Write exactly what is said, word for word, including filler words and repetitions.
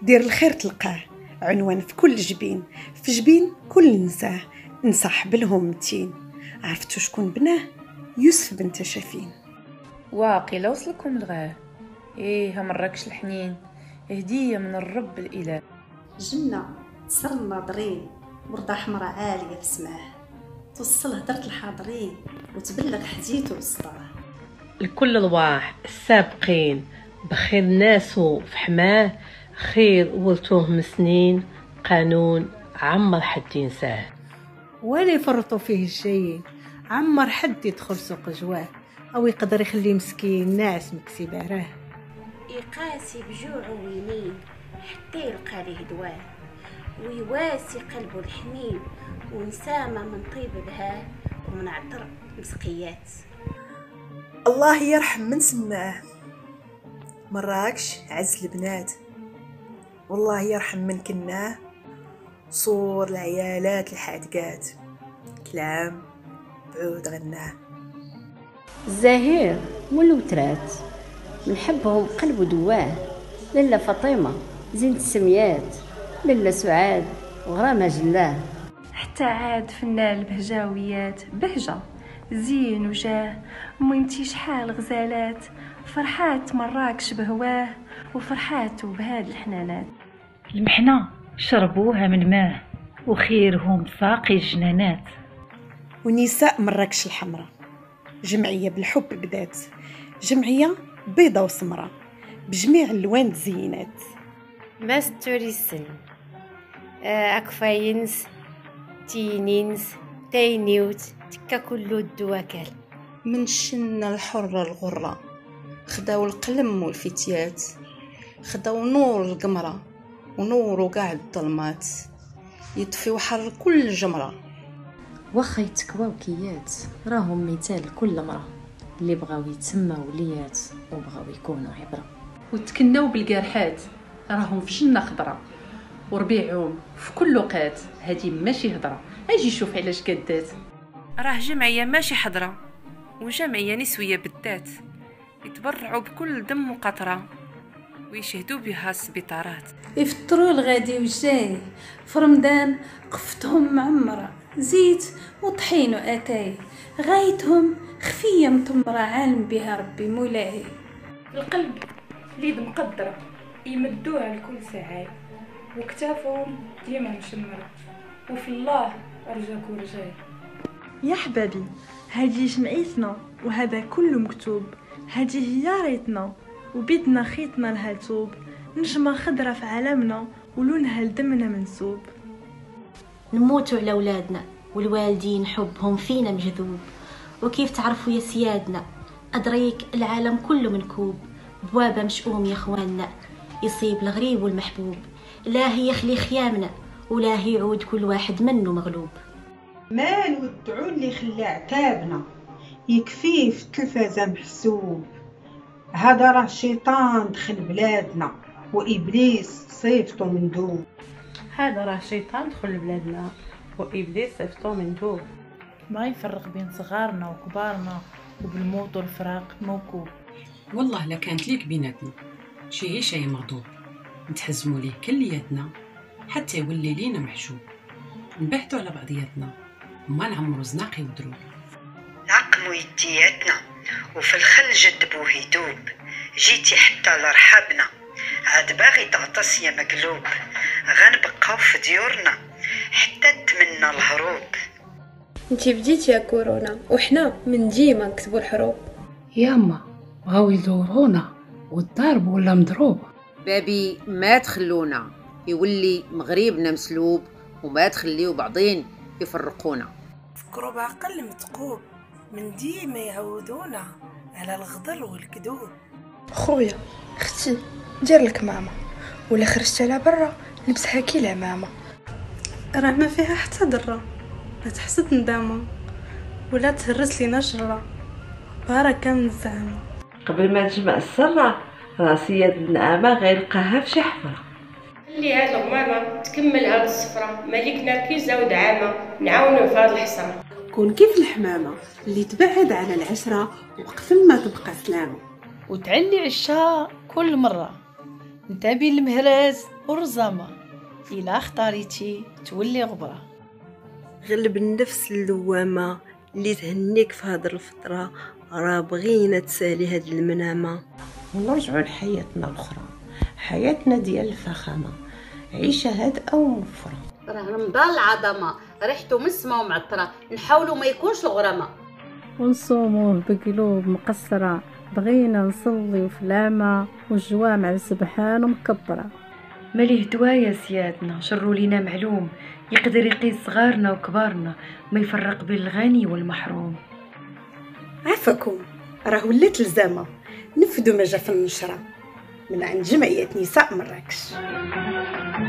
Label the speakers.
Speaker 1: دير الخير تلقاه، عنوان في كل جبين، في جبين كل نساه، نسى حبلهم متين. عرفتوا شكون بناه؟ يوسف بن تشافين.
Speaker 2: واقيلا وصلكم الغاه، ايه مراكش الحنين، هديه من الرب الاله.
Speaker 3: جنة تصر الناظرين، وردة حمراء عالية في سماه، توصل هدرة الحاضرين وتبلغ حديثه وسطاه.
Speaker 4: لكل الواح السابقين بخير ناسو في حماه، خير ولتوه من سنين، قانون عمر حد ينساه.
Speaker 5: ولا يفرطوا فيه الجايين، عمر حد يدخل سوق جواه، او يقدر يخلي مسكين ناس مكسي باراه.
Speaker 6: يقاسي بجوعه وينين حتى يلقى ليه دواه، ويواسي قلبه الحنين ونسامة من طيب بهاه ومن عطر مسقيات.
Speaker 7: الله يرحم من سماه، مراكش عز البنات، والله يرحم من كناه، صور العيالات الحادقات، كلام بعود غناه.
Speaker 8: الزهير والوترات نحبهم قلب دواه، للا فاطمة زينة السميات، للا سعاد وغرامها جلاه.
Speaker 9: حتى عاد فنان البهجاويات بهجة زين وجاه، وانتي شحال غزالات فرحات مراكش بهواه، وفرحات وبهاد الحنانات.
Speaker 10: المحنة شربوها من ماه، وخيرهم ساقي الجنانات.
Speaker 1: ونساء مراكش الحمراء جمعية بالحب بدات، جمعية بيضة وسمرة بجميع الوان تزينات.
Speaker 11: ماستوريسن اكفاينس تينينز تاينيوت تكا كلو الدواكل.
Speaker 12: من شنا الحرة الغرة خداو القلم والفتيات، خداو نور القمرة ونورو قاع الظلمات، يطفيو حر كل جمرة.
Speaker 13: واخا يتكواو كيات راهم مثال كل مرة، اللي بغاو يتسماو وليات وبغاو يكونوا عبرة.
Speaker 2: وتكناو بالجرحات راهم في جنة خضرة، وربيعهم في كل وقات، هادي ماشي هضرة. اجي شوف علاش قدات،
Speaker 14: راه جمعية ماشي حضرة وجمعية نسوية بالذات، يتبرعوا بكل دم وقطرة ويشهدوا بها السبيطارات.
Speaker 3: يفطروا الغادي والجاي في رمضان، قفتهم معمرة زيت وطحين واتاي، غايتهم خفية متمرة عالم بها ربي مولاي.
Speaker 9: القلب ليد مقدرة يمدوها لكل ساعة، وكتافهم ديما مشمرة، وفي الله أرجاك ورجاي.
Speaker 15: يا حبابي هذه جمعيتنا وهذا كله مكتوب، هذه هي ريتنا وبيدنا خيطنا لها توب، نجمة خضرة في عالمنا ولونها لدمنا منسوب.
Speaker 16: نموتوا على أولادنا والوالدين حبهم فينا مجذوب، وكيف تعرفوا يا سيادنا أدريك العالم كله منكوب، بوابة مشؤوم يا اخواننا يصيب الغريب والمحبوب، لا هي يخلي خيامنا ولا هي يعود كل واحد منه مغلوب.
Speaker 5: ما نودعوا اللي خلى عتابنا يكفيه في التلفازة محسوب، هذا راه شيطان دخل بلادنا وإبليس صيفته مندوب.
Speaker 4: هذا راه شيطان دخل بلادنا وإبليس صيفته مندوب.
Speaker 17: ما يفرق بين صغارنا وكبارنا، وبالموت والفراق موكوب.
Speaker 18: والله لا كانت ليك بيناتنا شي عيشه يا مغضوب، نتحزموا ليه كلياتنا حتى يولي لينا محجوب، نبحثوا على بعضياتنا وما نعمروا زناقي ودروب.
Speaker 19: نعقموا يدياتنا وفي الخل جدبوه يدوب، جيتي حتى لرحابنا عاد باغي تعطس يا مقلوب، غنبقاو في ديورنا حتى نتمنى الهروب.
Speaker 20: انتي بديتي يا كورونا وحنا من ديما نكتبوا الحروب.
Speaker 21: ياما بغاو يدورونا والضرب ولا مضروب،
Speaker 22: بابي ما تخلونا يولي مغربنا مسلوب، وما تخليو بعضين يفرقونا.
Speaker 23: فكروا بعقل متقوب من ديما يعودونا على الغدر والكذوب.
Speaker 20: خويا اختي دير لك ماما، ولا خرجت على برا لبسها كي العمامه،
Speaker 3: راه ما فيها حتى ضره، لا تحسد ندامه ولا تهرس لينا شجره، بركه من الزعمه.
Speaker 4: قبل ما تجمع السره راسية النعامة غيلقاها في شي حفرة.
Speaker 24: خلي هاد الغمامة تكمل هاد الصفرة، مالكنا كيزة ودعامة نعاونو في هاد الحسرة.
Speaker 3: كون كيف الحمامة اللي تبعد على العشرة وقفل ما تبقى سلامة،
Speaker 25: وتعلي عشها كل مرة نتابي المهراز
Speaker 5: ورزامة إلا اختاريتي تولي غبرة.
Speaker 6: غلب النفس اللوامة اللي تهنيك في هاد الفترة، راه بغينا تسالي هاد المنامة
Speaker 7: ونرجعوا لحياتنا الأخرى، حياتنا ديال الفخامة، عيشة هادئة وموفرة.
Speaker 8: راه رمضان العظمة ريحته مسمى ومعطرة، نحاولوا ما يكونش الغرامة
Speaker 10: ونصوموه بقلوب مقصرة، بغينا نصلي في العامة والجوامع سبحان ومكبرة.
Speaker 25: ماليه دوايا سيادنا شرو لينا معلوم، يقدر يقيس صغارنا وكبارنا، ما يفرق بين الغني والمحروم.
Speaker 1: عفاكم، راه ولات لزامة نفدوا ما جا في النشرة من عند جمعية نساء مراكش.